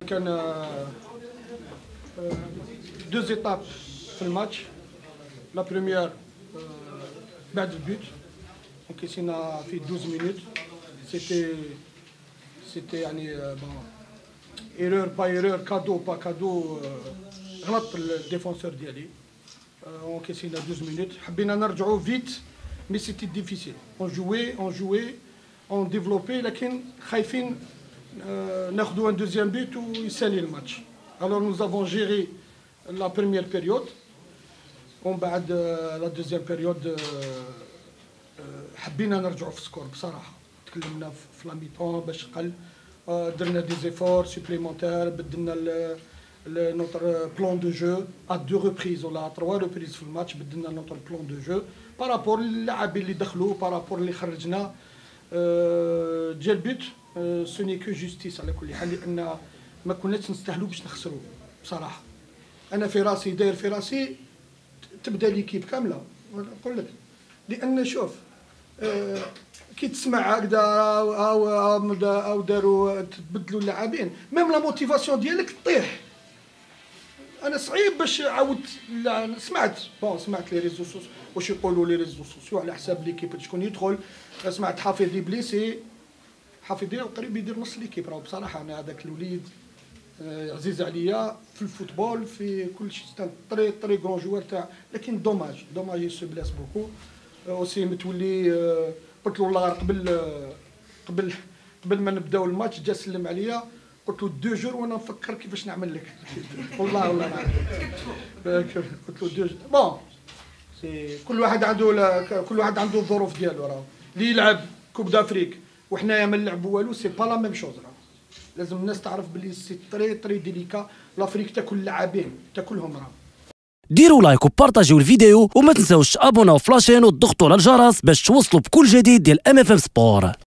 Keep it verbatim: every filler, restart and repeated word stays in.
كان دو زيتاب في الماتش. لا بروميير بعد البيت انكيسينا في اثنا عشر مينوت. سيتي سيتي يعني بون ايرور با ايرور كادو با كادو. غلط الديفونسور ديالي انكيسينا اثنا عشر مينوت. حبينا نرجعوا فيت مي سيتي ديفيسيل. اون جوي اون جوي اون ديفلوبي لكن خايفين ناخذوا ان دوزيام بيت ويسالي الماتش. الوغ نوز افون جيري لا بروميير بيريود ومن بعد لا دوزيام بيريود حبينا نرجعوا في السكور بصراحه. تكلمنا في لا ميطون باش قل درنا دي زيفور سوبليمونتير بدلنا نوتر بلان دو جو ا دو ريبريز ولا تروا ريبريز في الماتش. بدلنا نوتر بلان دو جو بارابور للاعبين اللي دخلوا بارابور اللي خرجنا ديال البيت. سوني كو جوستيس على كل حال لان ما كناش نستاهلوا باش نخسروا بصراحه. انا في راسي داير في راسي تبدا ليكيب كامله نقول لك لان شوف أه كي تسمع هكذا او او او داروا تبدلوا اللاعبين ميم لا موتيفاسيون ديالك طيح. انا صعيب باش عاودت سمعت بون سمعت لي ريزو سوسيو واش يقولوا لي ريزو سوسيو على حساب ليكيب شكون يدخل. سمعت حافظي بليسي حافظي قريب يدير نص ليكيب. راهو بصراحه انا هذاك الوليد عزيز عليا في الفوتبول في كل شيء. طري طري كرون جوار تاع لكن دوماج دوماج يسو بلاس بوكو. اوسي متولي قلت له والله قبل قبل قبل ما نبداو الماتش جا سلم عليا قلت له دو جور وانا نفكر كيفاش نعمل لك. والله والله قلت له دو جور بون سي كل واحد عنده كل واحد عنده الظروف ديالو. راه اللي يلعب كوب دافريك وحنايا ما نلعبوا والو سي با لا ميم شوز. راه لازم الناس تعرف بلي سي طري طري ديليكا. لافريك تاكل لاعبين تاكلهم. راه ديروا لايك وبارطاجيو الفيديو وما تنساوش ابونا وفلاشين وتضغطوا على الجرس باش توصلوا بكل جديد ديال ام اف ام سبور.